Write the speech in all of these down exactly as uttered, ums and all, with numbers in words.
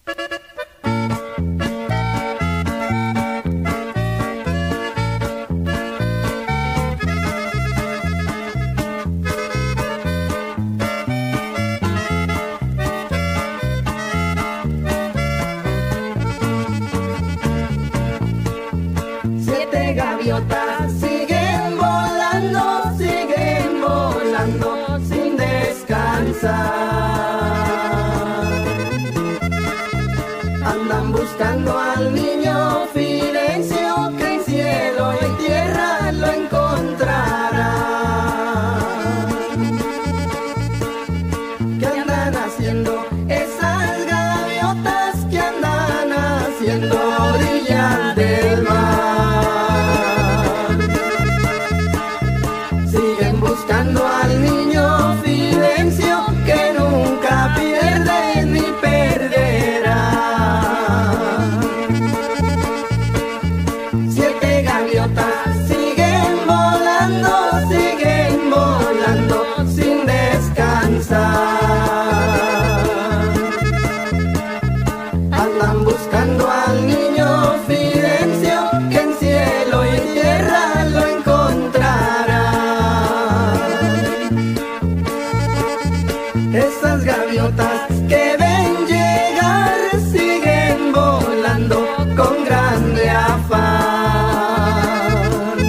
Siete gaviotas siguen volando, siguen volando sin descansar. Andan buscando al niño Fidencio, que en cielo y tierra lo encontrará. ¿Qué andan haciendo esas gaviotas? ¿Qué andan haciendo a orillas del mar? Siguen buscando al niño Fidencio, que nunca pierde ni perderá. Siete gaviotas siguen volando, siguen volando sin descansar. Andan buscando al niño Fidencio, que en cielo y tierra lo encontrará. Esas gaviotas que ven llegar siguen volando con grande afán,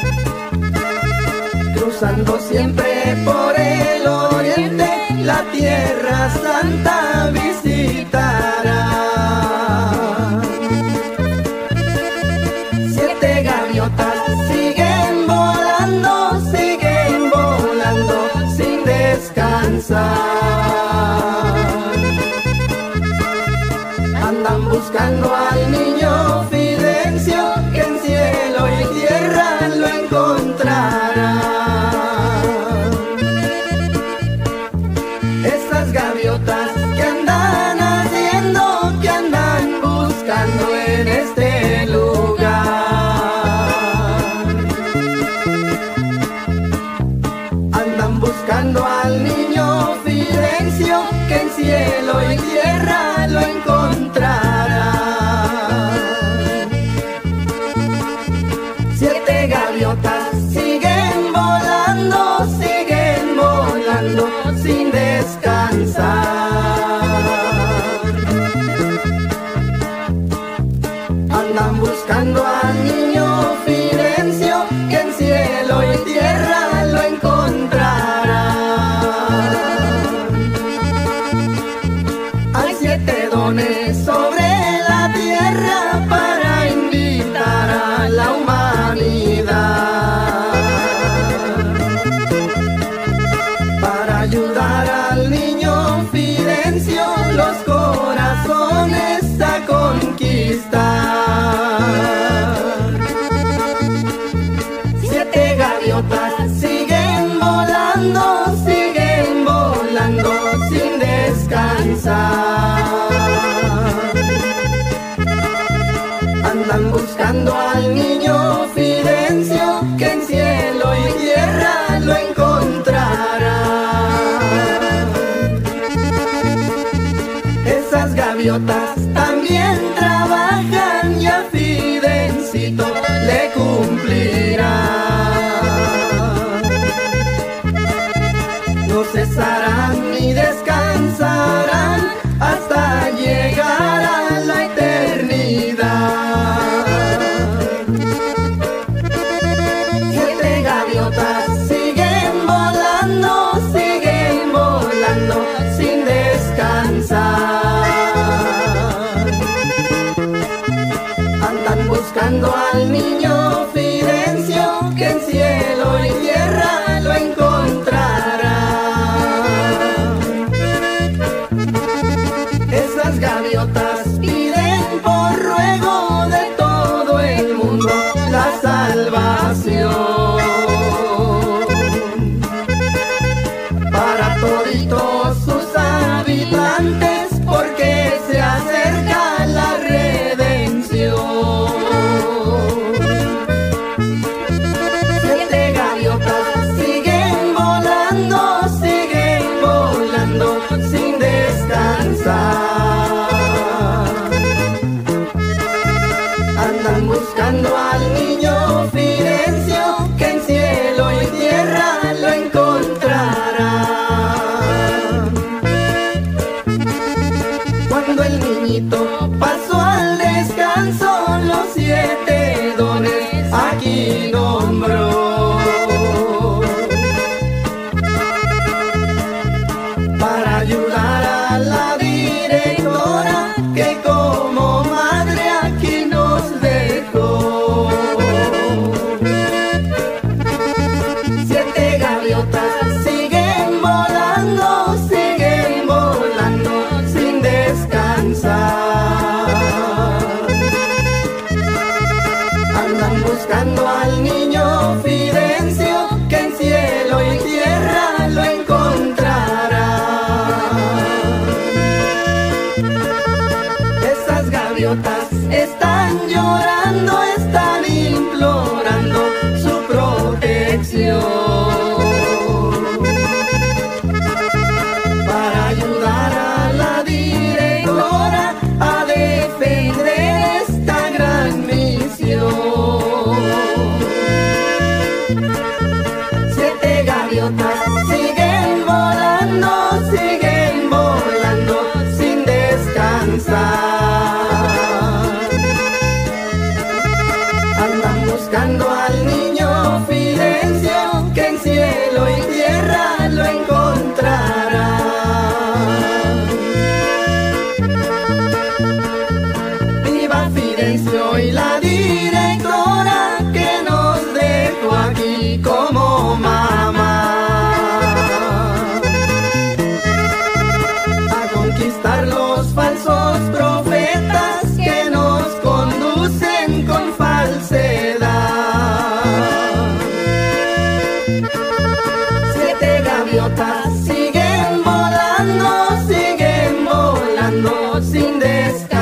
cruzando siempre por el oriente, la tierra santa visitará. Siete gaviotas siguen volando, siguen volando sin descansar. Andan buscando al niño Fidencio, que en cielo y tierra lo encontrará. Esas gaviotas que andan haciendo, que andan buscando en este lugar. Andan buscando al niño Fidencio, que en cielo y tierra lo encontrará. Siete gaviotas siguen volando, siguen volando sin descansar. Andan buscando al niño Fidencio, que en cielo y tierra lo encontrará. Hay siete dones sobre la tierra para invitar a la humanidad, para ayudar al niño Fidencio los corazones a conquistar. Siete gaviotas siguen volando, siguen volando sin descansar. Andan buscando al niño Fidencio, que en cielo y tierra lo encontrará. Esas gaviotas también trabajan y a Fidencito le cumplirá. No cesarán ni descansarán hasta llegar a la eternidad. Siete gaviotas siguen volando, siguen volando sin descansar. Andan buscando al niño Fidencio, que en cielo y tierra lo encontrará. Esas gaviotas piden por ruego de todo el mundo la salvación para toditos sus habitantes, porque se acerca la redención. Juanito pasó al descanso, los siete dones aquí nombró. Para ayudar a la directora que como madre aquí nos dejó. Siete gaviotas siguen volando, siguen volando sin descansar. Andan buscando al niño Fidencio, que en cielo y tierra lo encontrará. Esas gaviotas están llorando, están implorando su protección. Para ayudar a la directora a defender esta gran misión. Siete gaviotas siguen volando, siguen volando sin descansar. Andan buscando al niño Fidencio, que en cielo y tierra lo encontrará. Viva Fidencio y la directora que nos dejó aquí como mamá. A conquistar los falsos profetas que nos conducen con falsedad. Siete gaviotas siguen volando, siguen volando sin descansar.